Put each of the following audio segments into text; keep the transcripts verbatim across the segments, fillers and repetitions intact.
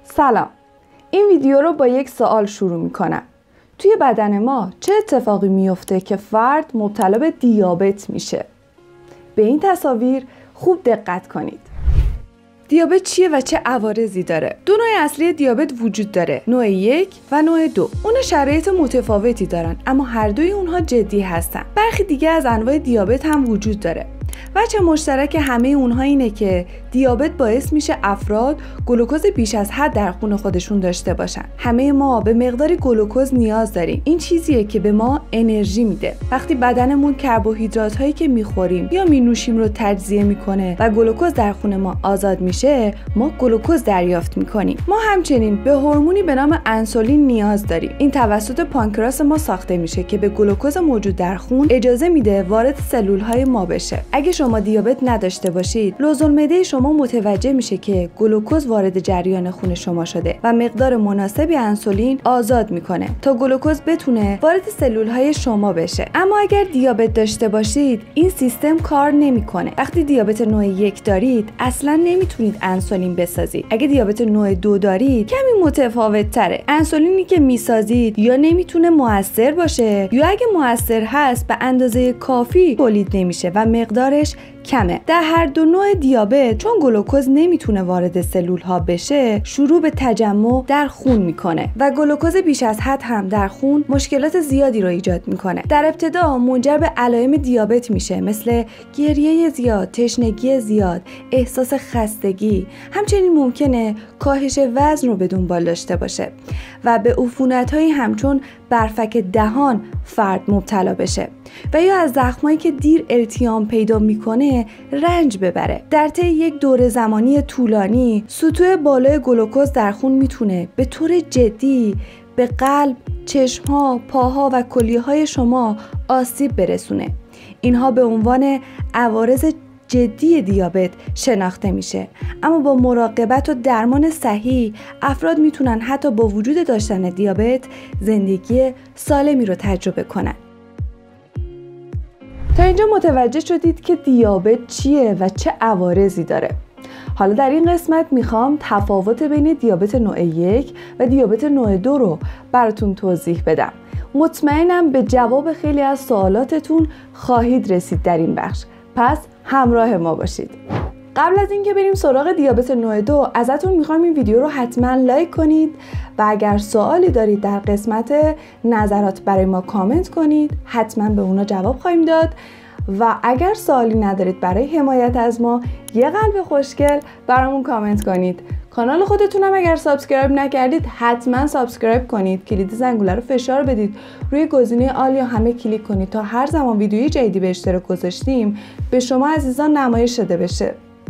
سلام. این ویدیو رو با یک سوال شروع میکنم. توی بدن ما چه اتفاقی میفته که فرد مبتلا به دیابت میشه؟ به این تصاویر خوب دقت کنید. دیابت چیه و چه عوارضی داره؟ دو نوع اصلی دیابت وجود داره، نوع یک و نوع دو. اون شرایط متفاوتی دارن، اما هر دوی اونها جدی هستن. برخی دیگه از انواع دیابت هم وجود داره. وجه مشترک همه اونها اینه که دیابت باعث میشه افراد گلوکوز بیش از حد در خون خودشون داشته باشن. همه ما به مقداری گلوکوز نیاز داریم. این چیزیه که به ما انرژی میده. وقتی بدنمون کربوهیدرات هایی که میخوریم یا مینوشیم رو تجزیه میکنه و گلوکوز در خون ما آزاد میشه، ما گلوکوز دریافت میکنیم. ما همچنین به هورمونی به نام انسولین نیاز داریم. این توسط پانکراس ما ساخته میشه که به گلوکوز موجود در خون اجازه میده وارد سلول های ما بشه. اگه شما دیابت نداشته باشید، لوزالمعده شما متوجه میشه که گلوکوز وارد جریان خون شما شده و مقدار مناسبی انسولین آزاد میکنه تا گلوکوز بتونه وارد سلول های شما بشه. اما اگر دیابت داشته باشید، این سیستم کار نمیکنه. وقتی دیابت نوع یک دارید، اصلا نمیتونید انسولین بسازید. اگه دیابت نوع دو دارید، کمی متفاوت تره. انسولینی که میسازید یا نمیتونه موثر باشه، یا اگه موثر هست به اندازه کافی تولید نمیشه و مقدارش کمه. در هر دو نوع دیابت، چون گلوکوز نمیتونه وارد سلول ها بشه، شروع به تجمع در خون میکنه و گلوکوز بیش از حد هم در خون مشکلات زیادی رو ایجاد میکنه. در ابتدا منجر به علائم دیابت میشه، مثل گریه زیاد، تشنگی زیاد، احساس خستگی. همچنین ممکنه کاهش وزن رو به دنبال داشته باشه و به عفونت‌هایی همچون برفک دهان فرد مبتلا بشه و یا از زخمایی که دیر التیام پیدا میکنه رنج ببره. در طی یک دوره زمانی طولانی، سطوح بالای گلوکوز در خون میتونه به طور جدی به قلب، چشمها، پاها و کلیه‌های شما آسیب برسونه. اینها به عنوان عوارض جدی دیابت شناخته میشه. اما با مراقبت و درمان صحیح، افراد میتونن حتی با وجود داشتن دیابت زندگی سالمی رو تجربه کنن. تا اینجا متوجه شدید که دیابت چیه و چه عوارضی داره. حالا در این قسمت میخوام تفاوت بین دیابت نوع یک و دیابت نوع دو رو براتون توضیح بدم. مطمئنم به جواب خیلی از سوالاتتون خواهید رسید در این بخش. پس همراه ما باشید. قبل از اینکه بریم سراغ دیابت نوع دو، ازتون میخوام این ویدیو رو حتما لایک کنید و اگر سوالی دارید در قسمت نظرات برای ما کامنت کنید. حتما به اونا جواب خواهیم داد. و اگر سوالی ندارید برای حمایت از ما، یه قلب خوشگل برامون کامنت کنید. کانال خودتونم اگر سابسکرایب نکردید حتما سابسکرایب کنید. کلید زنگوله رو فشار بدید. روی گزینه آل یا همه کلیک کنید تا هر زمان ویدیوی جدیدی به اشتراک گذاشتیم به شما عزیزان نمایش داده بشه.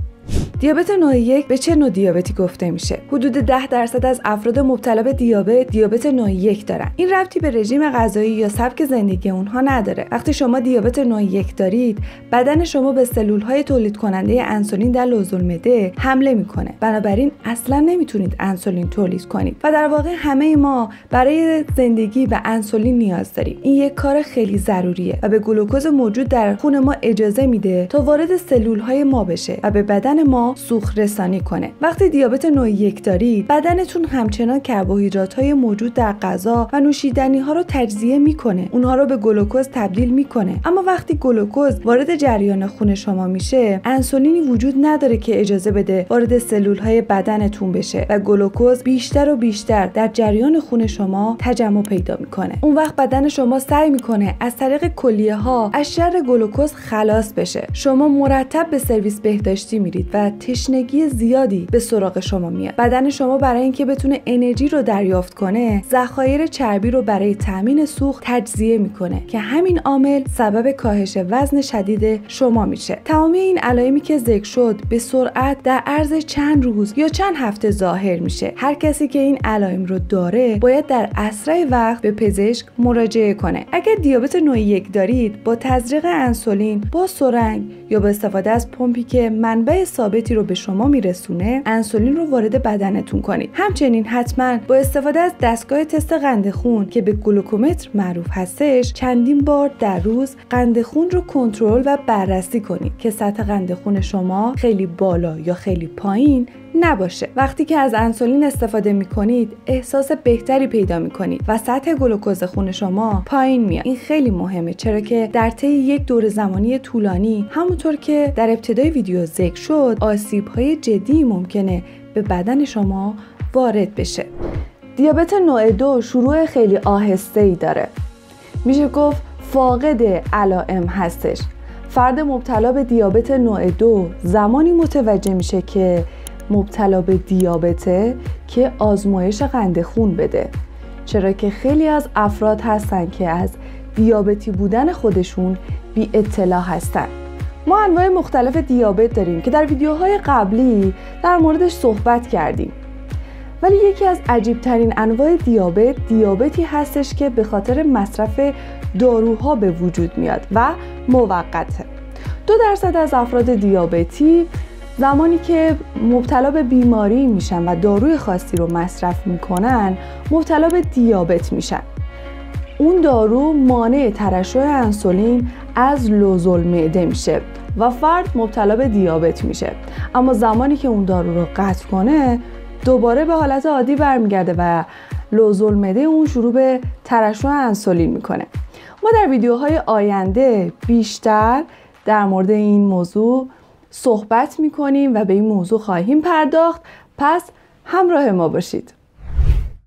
دیابت نوع یک به چه نوع دیابتی گفته میشه؟ حدود ده درصد از افراد مبتلا به دیابت دیابت نوع یک دارن. این ربطی به رژیم غذایی یا سبک زندگی اونها نداره. وقتی شما دیابت نوع یک دارید، بدن شما به سلول‌های تولید کننده انسولین در لوزالمعده حمله میکنه. بنابراین اصلا نمیتونید انسولین تولید کنید و در واقع همه ما برای زندگی به انسولین نیاز داریم. این یک کار خیلی ضروریه و به گلوکوز موجود در خون ما اجازه میده تا وارد سلول‌های ما بشه و به بدن ما سوخت رسانی کنه. وقتی دیابت نوع یک دارید، بدنتون همچنان کربوهیدرات‌های موجود در غذا و نوشیدنی‌ها رو تجزیه میکنه، اونها رو به گلوکوز تبدیل میکنه. اما وقتی گلوکوز وارد جریان خون شما میشه، انسولینی وجود نداره که اجازه بده وارد سلول‌های بدنتون بشه و گلوکوز بیشتر و بیشتر در جریان خون شما تجمع پیدا میکنه. اون وقت بدن شما سعی میکنه از طریق کلیه‌ها از شر گلوکوز خلاص بشه. شما مرتب به سرویس بهداشتی میرید و تشنگی زیادی به سراغ شما میاد. بدن شما برای اینکه بتونه انرژی رو دریافت کنه، ذخایر چربی رو برای تامین سوخت تجزیه میکنه که همین عامل سبب کاهش وزن شدید شما میشه. تمامی این علائمی که ذکر شد به سرعت در عرض چند روز یا چند هفته ظاهر میشه. هر کسی که این علائم رو داره باید در اسرع وقت به پزشک مراجعه کنه. اگر دیابت نوع یک دارید، با تزریق انسولین با سرنگ یا با استفاده از پمپی که منبع ثابتی رو به شما میرسونه، انسولین رو وارد بدنتون کنید. همچنین حتما با استفاده از دستگاه تست قند خون که به گلوکومتر معروف هستش، چندین بار در روز قند خون رو کنترل و بررسی کنید که سطح قند خون شما خیلی بالا یا خیلی پایین نباشه. وقتی که از انسولین استفاده میکنید احساس بهتری پیدا میکنید و سطح گلوکوز خون شما پایین میاد. این خیلی مهمه، چرا که در طی یک دور زمانی طولانی همونطور که در ابتدای ویدیو ذکر شد آسیب‌های جدی ممکنه به بدن شما وارد بشه. دیابت نوع دو شروع خیلی آهسته‌ای داره. میشه گفت فاقد علائم هستش. فرد مبتلا به دیابت نوع دو زمانی متوجه میشه که مبتلا به دیابته که آزمایش قند خون بده، چرا که خیلی از افراد هستن که از دیابتی بودن خودشون بی اطلاع هستن. ما انواع مختلف دیابت داریم که در ویدیوهای قبلی در موردش صحبت کردیم، ولی یکی از عجیب ترین انواع دیابت دیابتی هستش که به خاطر مصرف داروها به وجود میاد و موقته. دو درصد از افراد دیابتی زمانی که مبتلا به بیماری میشن و داروی خاصی رو مصرف میکنن مبتلا به دیابت میشن. اون دارو مانع ترشح انسولین از لوزالمعده میشه و فرد مبتلا به دیابت میشه. اما زمانی که اون دارو رو قطع کنه دوباره به حالت عادی برمیگرده و لوزالمعده اون شروع به ترشح انسولین میکنه. ما در ویدیوهای آینده بیشتر در مورد این موضوع صحبت میکنیم و به این موضوع خواهیم پرداخت، پس همراه ما باشید.